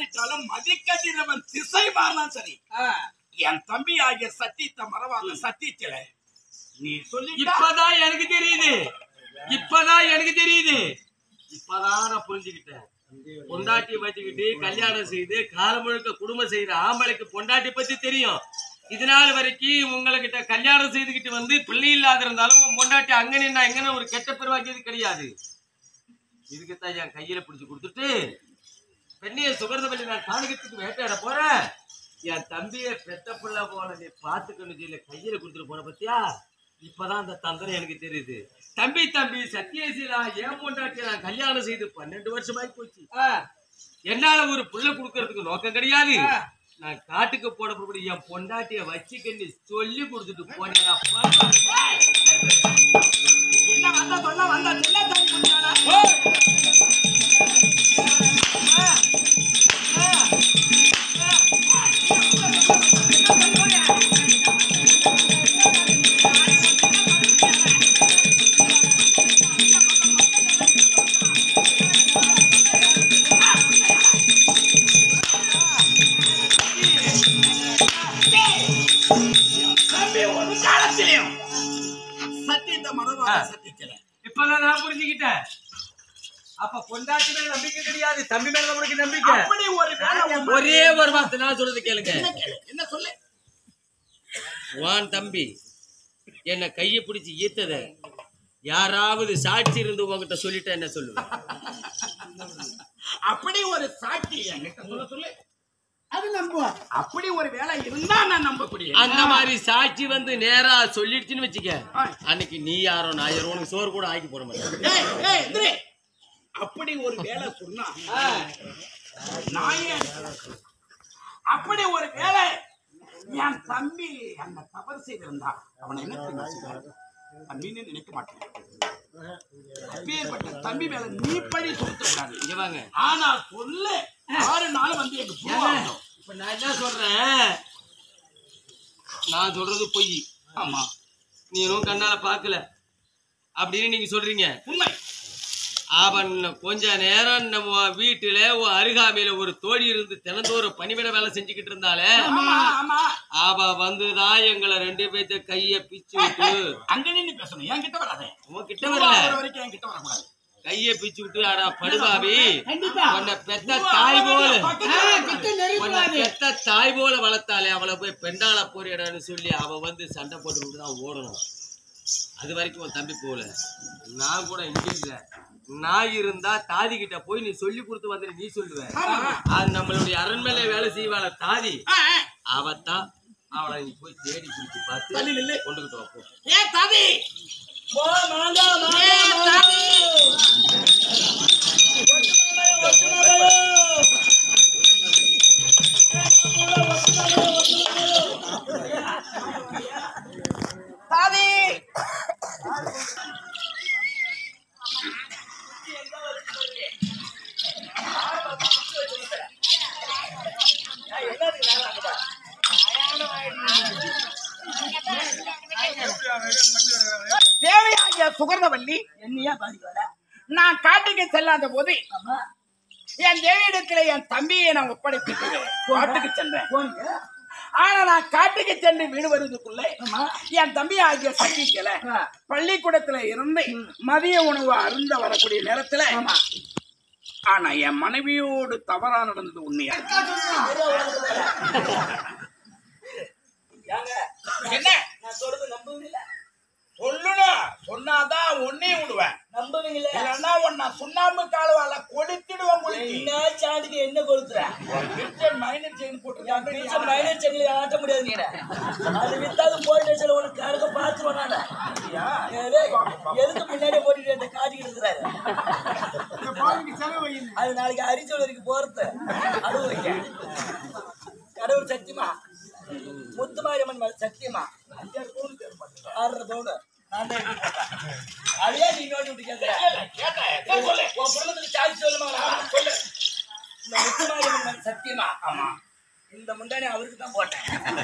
மாறிட்டாலும் மதிக்கதிரவன் திசை மாறினாலும் சரி என் தம்பி ஆகிய சத்தியத்தை மறவாத சத்தியத்தில நீ சொல்லி இப்பதான் எனக்கு தெரியுது. இப்பதான் நான் புரிஞ்சுக்கிட்டேன். பொண்டாட்டி வச்சுக்கிட்டு கல்யாணம் செய்து காலம் முழுக்க குடும்பம் செய்யற ஆம்பளைக்கு பொண்டாட்டி பத்தி தெரியும். இதனால வரைக்கும் உங்ககிட்ட கல்யாணம் செய்துகிட்டு வந்து பிள்ளை இல்லாத இருந்தாலும் உன் பொண்டாட்டி அங்கன்னு எங்கன்னு ஒரு கெட்ட பெருவாக்கியது கிடையாது. இதுக்குத்தான் என் கையில பிடிச்சு கொடுத்துட்டு பெண்ணைய சுகர்ந்தபள்ளி நான் காணிக்கிறதுக்கு வேட்டையாட போறேன். என் தம்பிய பெத்த பிள்ளை போல நீ பாத்துக்கணும் இல்ல கையில கொடுத்துட்டு போன பத்தியா. இப்பதான் அந்த தந்திரம் எனக்கு தெரியுது. தம்பி சத்தியசீலா ஏன் பொண்டாட்டி நான் கல்யாணம் செய்து 12 வருஷமாயி போச்சு. என்னால ஒரு புள்ள கொடுக்கறதுக்கு நோக்கம் கிடையாது. நான் காட்டுக்கு போனபடி என் பொண்டாட்டிய வச்சுக்கன்னு சொல்லி கொடுத்துட்டு போனேன். இப்பதான் நான் புரிஞ்சுக்கிட்டேன். அப்ப பொண்டாட்டி மேல நம்பிக்கை கிடையாது, தம்பி மேல நம்மளுக்கு நம்பிக்கை. ஒரே ஒரு வார்த்தை நான் சொல்றது கேளுங்க. என்ன சொல்லு? வான் தம்பி என்ன கையை பிடிச்சி ஈத்தத யாராவது சாட்சி இருந்து உங்ககிட்ட சொல்லிட்டா என்ன சொல்லுவேன்? அப்படி ஒரு சாட்சி என்கிட்ட சொல்லு. அது நம்புவார். அப்படி ஒரு வேலை இருந்தா நான் நம்பக்கூடிய. அந்த மாதிரி சாட்சி வந்து நேரா சொல்லிடுச்சுன்னு வச்சுக்க, அன்னைக்கு நீ யாரோ நான் யாரோ உனக்கு சோறு கூட ஆக்கி போட மாட்டேன். அப்படி ஒரு வேலை சொன்னா அப்படி ஒரு வேலை என் தம்பி அந்த தவறு செய்திருந்தா அவனை என்ன தம்பின்னு நினைக்க மாட்டேன். அப்பேற்பட்ட தம்பி மேல நீ பழி சொல்லிட்டு ஆனா சொல்லு 6 நாள் வந்து எங்க இப்ப நான் என்ன சொல்றேன், நான் சொல்றது பொய். ஆமா நீனும் கண்ணால பாக்கல அப்படின்னு நீங்க சொல்றீங்க. உண்மை. அவன் கொஞ்ச நேரம் நம்ம வீட்டுல அருகாமையில ஒரு தோழி இருந்து தினந்தோறும் பணிவிட வேலை செஞ்சுக்கிட்டு இருந்தாலே, அவ வந்துதான் எங்களை 2 பேர்த்த கைய பிச்சு விட்டு அங்க நின்னு பேசணும். என் கிட்ட வராத. உன் கிட்ட வரல, வரைக்கும் என் கிட்ட வரக்கூடாது. கைய பிச்சு விட்டு ஆனா படுபாவி உன்னை பெத்த தாய் போல வளர்த்தாலே அவளை போய் பெண்டாள போறியடான்னு சொல்லி அவ வந்து சண்டை போட்டு தான் ஓடணும். அது வரைக்கும் உன் தம்பி போல. நான் கூட இங்க இல்ல, நான் இருந்தா தாதி கிட்ட போய் நீ சொல்லி கொடுத்து வந்து நீ சொல்லுவேன். அது நம்மளுடைய அரண்மனை வேலை செய்வாள தாதி, அவத்தான் அவளை நீ போய் தேடி பிடிச்சு பார்த்து கொண்டுகிட்டு வைப்போம். தேவையாகிய சுகர்ந்தவல்லி என்னையா பாதிக்கல. நான் காட்டுக்கு செல்லாத போது என் தேவியிடத்துல என் தம்பியை நான் ஒப்படைப்பிட்டு காட்டுக்கு சென்றேன். ஆனா நான் காட்டுக்கு சென்று வீடு வருவதற்குள்ள என் தம்பி ஆகிய சக்திக்கல பள்ளிக்கூடத்துல இருந்து மதிய உணவு அருந்த வரக்கூடிய நேரத்துல ஆனா என் மனைவியோடு தவறா நடந்தது உண்மையா? என்ன நான் சொல்றது நம்புவீங்களா? சொல்லணும். சொன்னாதான் ஒன்னே விடுவேன். நம்புவீங்களா? இல்லன்னா ஒன்னா சுண்ணாம்பு காலவால கொடுத்துடுவோம். என்ன சாண்டுக்கு என்ன கொடுத்துறேன்? மைனர் செயின் போட்டு மைனர் செயின்ல ஆட்ட முடியாது. நீ அது வித்தாலும் போட்டு உனக்கு யாருக்கும் பார்த்துருவோம். எதுக்கு முன்னாடியே போட்டுட்டு அந்த காட்டிக்கிட்டு இருக்கிறாரு. அது நாளைக்கு அரிச்சல் வரைக்கும் போறது அது வைக்க கடவுள் சத்தியமா முத்துமாரியம்மன் சத்தியமா 6 பவுன் அதையே நீ நோட்டி விட்டு கேட்கிறேன். உன் குடும்பத்துக்கு சாட்சி சொல்லுமா? இந்த முத்துமாரியம்மன் சத்தியமா ஆமா இந்த முந்தானே அவருக்கு தான் போட்டேன்.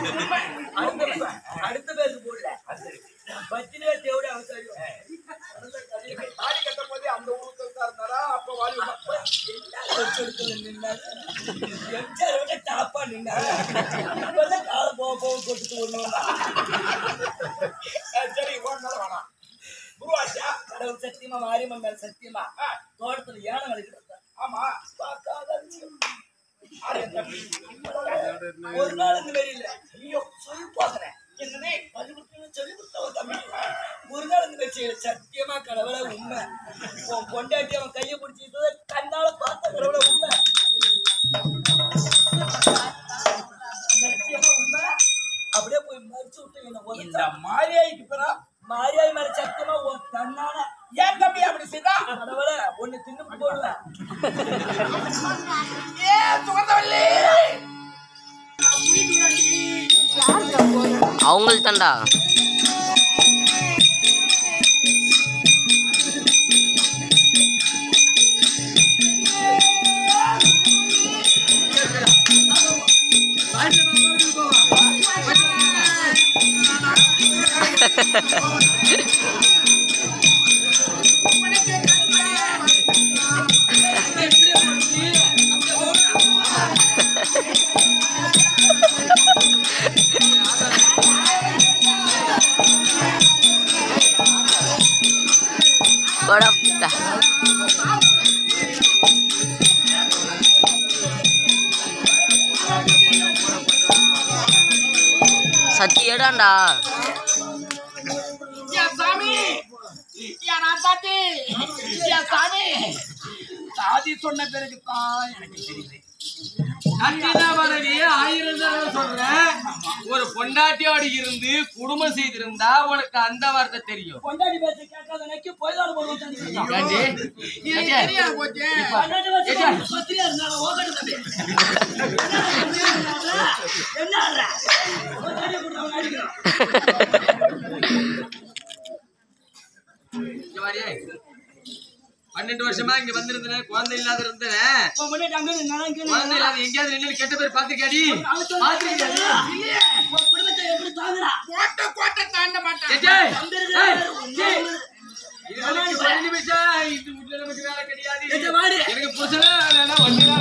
அடுத்த பேருக்கு போடல. 10 பேர் தேவையோட அவசரம் தாடி கட்ட போதே அந்த ஊருக்கு இருந்தாரா? அப்ப வாலி டாப்பா நின்னாரு கால போக கொடுத்துட்டு ஒண்ணுங்களா சரி வேணாம் குருவாச்சா கடவுள் சத்தியமா மாரியம்மன் மேல சத்தியமா தோட்டத்துல யானை வளைக்கிறது. ஆமா பார்க்காத ஒரு நாள் இந்த மாதிரி இல்ல ஐயோ சொல்லி பாக்குறேன் என்னது சொல்லி கொடுத்த தம்பி ஒரு நாள் இந்த மாதிரி சத்தியமா கடவுளை உண்மை உன் பொண்டாட்டி அவன் கையை பிடிச்சிட்டு கண்ணால பார்த்த கடவுளை உண்மை சத்தியமா உண்மை அப்படியே போய் மறிச்சு விட்டு என்ன இந்த மாரியாய்க்கு பிறா மாரியாய் மேல சத்தியமா உன் தன்னால ஏன் தம்பி அப்படி செய்தா கடவுளை ஒண்ணு தின்னு போடுவேன் ஏன் சுகந்தவல்லி அவங்களுக்கு தான்டா சத்தி ஏடாண்டா சாமி சாத்தி சாதி சொன்ன பிறகு தான் எனக்கு தெரியுது. ஆயிரம் தடவை சொல்றேன் ஒரு பொண்டாட்டியோடு இருந்து குடும்பம் செய்திருந்தா உனக்கு அந்த வார்த்தை தெரியும். பொண்டாட்டி பேச கேட்காத நக்கி போய் தான் போடுவோம் தெரியாது போச்சு பத்திரியா இருந்தாலும் ஓகட்டு தம்பி என்ன அடிக்கிறான் 12 வருஷமா இங்க வந்திருந்தேன் குழந்தை இல்லாத இருந்தேன் குழந்தை இல்லாத எங்கேயாவது நின்று கெட்ட பேர் பாத்துக்காடி குடும்பத்தை எப்படி தாங்குறா கோட்டை தாண்ட மாட்டேன் எனக்கு புருஷனா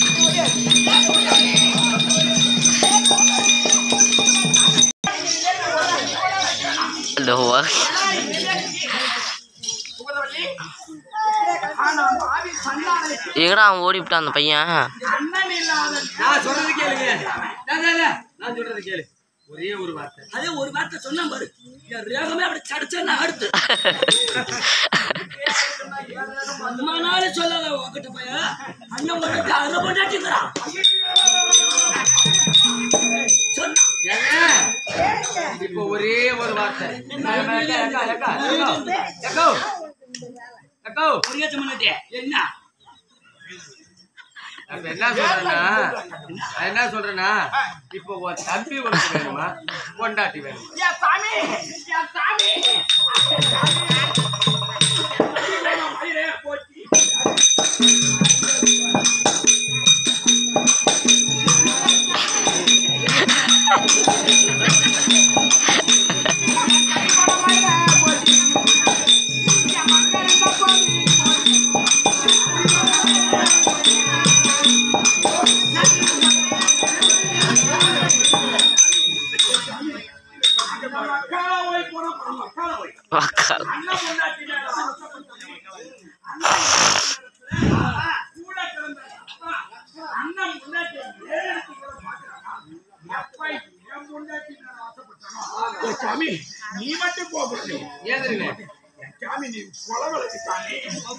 எங்கடா அவன் ஓடிவிட்டான் அந்த பையன். நான் சொல்றது கேளுங்க நான் சொல்றது கேளு ஒரே ஒரு வார்த்தை அதே ஒரு வார்த்தை சொன்னா பாரு ரேகமே அப்படி சடிச்சா அடுத்து அம்மானாலே சொல்லாத உங்ககிட்ட பையன் அண்ணன் கொண்டாட்டி அரை கொண்டாட்டிங்கிறான் இப்போ ஒரே ஒரு வார்த்தை என்ன என்ன சொல்றேன்னா இப்போ உன் தம்பி உனக்கு வேணுமா பொண்டாட்டி வேணுமா சாமி நீ மட்டும் போகக்கூடாது சாமி நீ கொலவளைக்கு சாமி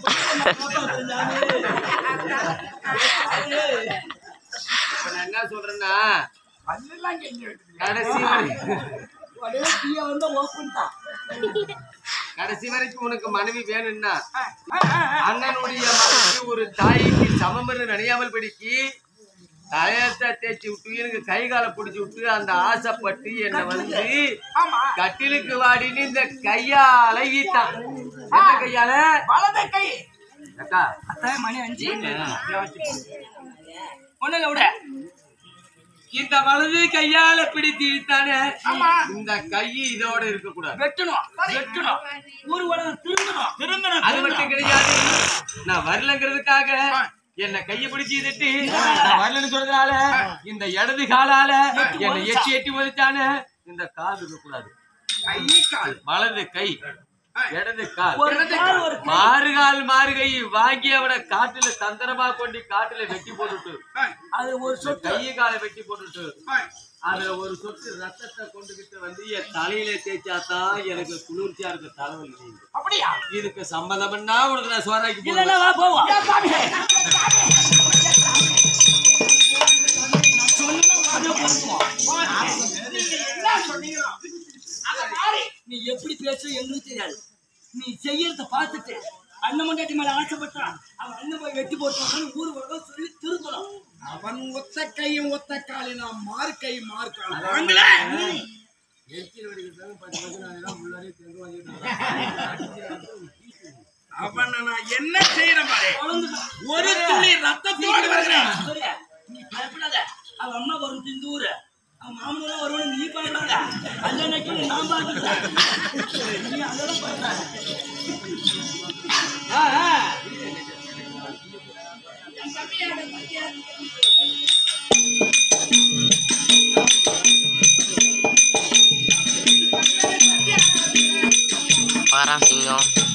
என்ன சொல்றேன்னா கடைசி வரைக்கும் உனக்கு மனைவி வேணும்னா அண்ணனுடைய மனைவி ஒரு தாய்க்கு சமம் நினையாமல் படிக்கி தலையத்தை தேய்ச்சி விட்டு எனக்கு கை காலை பிடிச்சி விட்டு அந்த ஆசைப்பட்டு என்னை வந்து கட்டிலுக்கு வாடின்னு இந்த கையால ஈட்டான். கையால வலது கை மணி 5 ஒண்ணுல விட இந்த வலது கையால பிடித்து இழுத்தானே இந்த கை இதோட இருக்க கூடாது வெட்டணும் ஊர் உலகம் திருந்தணும் அது மட்டும் கிடையாது. நான் வரலங்கிறதுக்காக என்ன கைய பிடிச்சி திட்டு வரலன்னு சொல்றதுனால இந்த இடது காலால என்னை எட்டி எட்டி மதிச்சானு இந்த கால் இருக்க கூடாது. வலது கை இடது கால் மாறுகால் வாங்கி அவனை காட்டுல தந்திரமா கொண்டு காட்டுல வெட்டி போட்டுட்டு கையை காலை வெட்டி போட்டுட்டு அதுல ஒரு சொட்டு ரத்தத்தை கொண்டுகிட்டு வந்து என் தலையில தேய்ச்சாதான் எனக்கு குளிர்ச்சியா இருக்க தலைவலி. அப்படியா? இதுக்கு சம்பந்தம்னா உனக்கு நான் சோறாக்கி நீ எப்படி பேச எங்களுக்கு தெரியாது. நீ செய்யறத பார்த்துட்டு அண்ணன் மண்டாட்டி மேல ஆசைப்பட்டான் அவன் அண்ணன் போய் வெட்டி போட்டு ஊரு உலகம் சொல்லி திருத்தணும். அவன் ஒத்த கையும் ஒத்த காலி நான் மார்க்கை மார்க்கால அவன் நான் என்ன செய்யறேன் பாரு. ஒரு துளி ரத்தத்தோடு வருகிறேன். நீ பயப்படாத. அவன் அம்மா வரும் திந்தூர் அவன் மாமனும் வருவானு நீ பயப்படாத. அண்ணனைக்கு நான் பார்த்துட்டேன். நீ அதெல்லாம் பயப்படாத. Parang singaw.